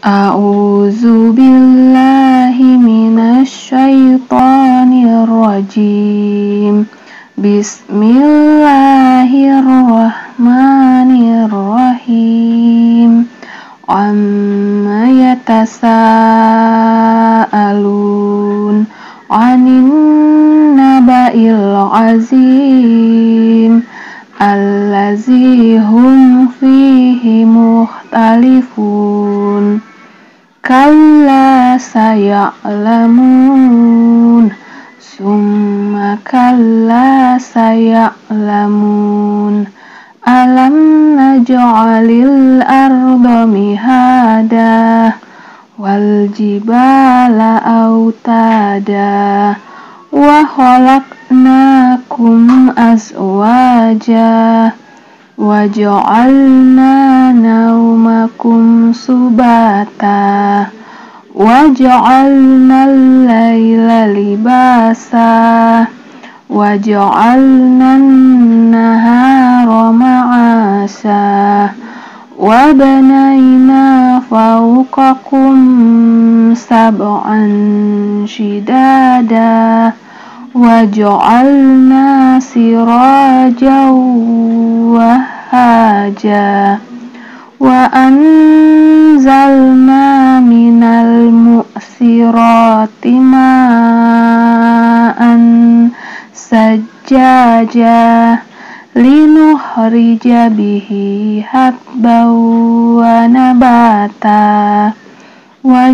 A'udzu billahi minasy syaithanir rajim. Bismillahirrahmanirrahim. Amma yatasaalun 'anin naba'il 'azim allazi hum fihi mukhtalifun. Kalla saya'lamun, summa kalla saya'lamun. Alam naj'alil arda mihada wal jibala autada wa khalaqnakum azwaja wa ja'alna naumakum subata wa ja'alna al-laila libasa wa ja'alna an-nahara ma'asa wa banayna fawqakum sab'an shidada wa ja'alna sirajan wahaja wa anzalna minal mu'sirati ma'an sajjaja linukhrija bihi habban wa nabata wa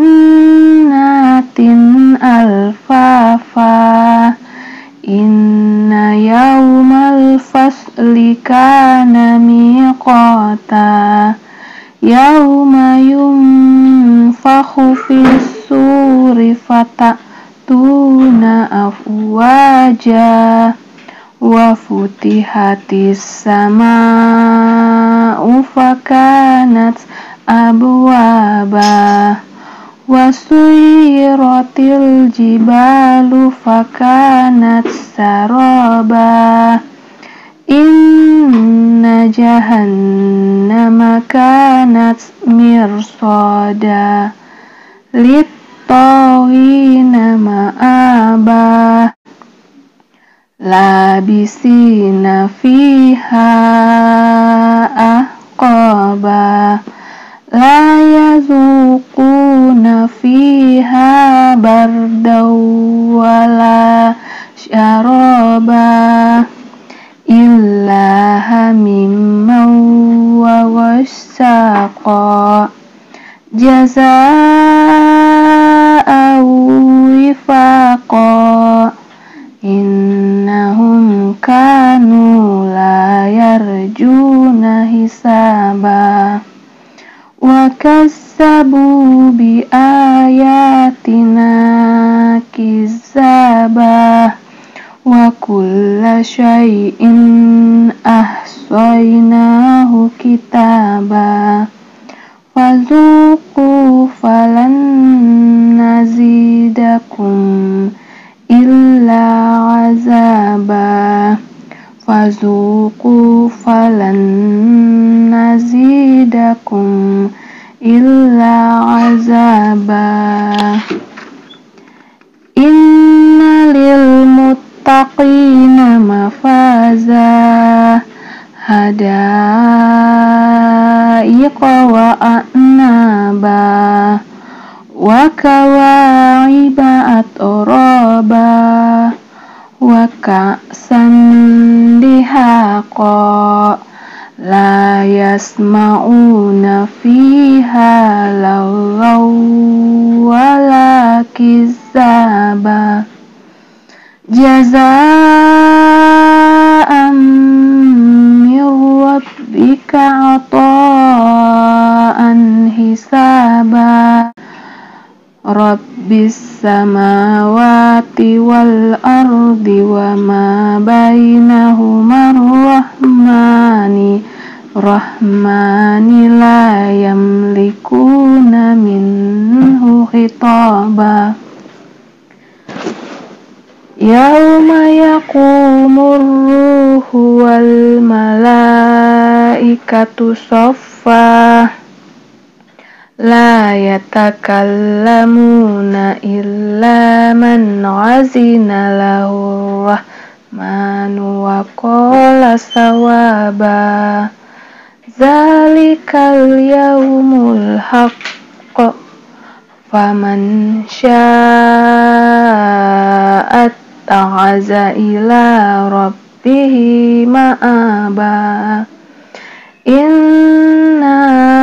jannatin alfafa. Inna yawmal fasli kana miqata yawma yunfakhu fis-suri fatatuna afwaja wa futihatis sama'u fakanat abwaba wa suyiratil jibalu fakanat saraba. Inna jahannama kanat mirsada lit-taghina ma'aba labisina fiha ahqaba la yazuquna fiha bardaw wala syaraba illa hamimman wa wassaqa jazaa'an wifaqa. Innahum kanu la yarjuna hisaba wa kazzabu bi ayatina kizzaba wa kulla syai'in ahsaynahu kitaba fadzuqu falan nazidakum illa azaba fadzuqu falan nazidakum illa azaba. Inna lil muttaqina mafaza hadaiqa wa a'naba wa kawa'iba atraba wa ka'san dihaqa la yasma'una fiha laghaw wala kizzaba jazaa'an min rabbika 'ata'an hisaba. Rabbis samawati wal ardi wa ma bainahuma rahmani la yamlikuna minhu khitaba. Yauma yaqumur ruhu wal malaikatu saffa la yatakallamuna illa man azina lahu rahmanu wa qala sawaba. Zalikal yaumul haqq faman syaa'a ta'aza ila rabbihi ma'aba. Inna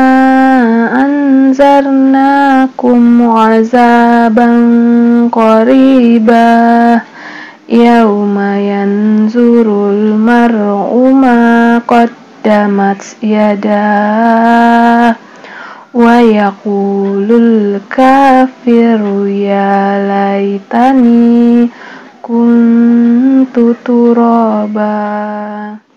anzarnakum azaban qariba yauma yanzurul mar'u ma qaddamat yadah wa yaqulul kafiru ya laitani kuntu turaba.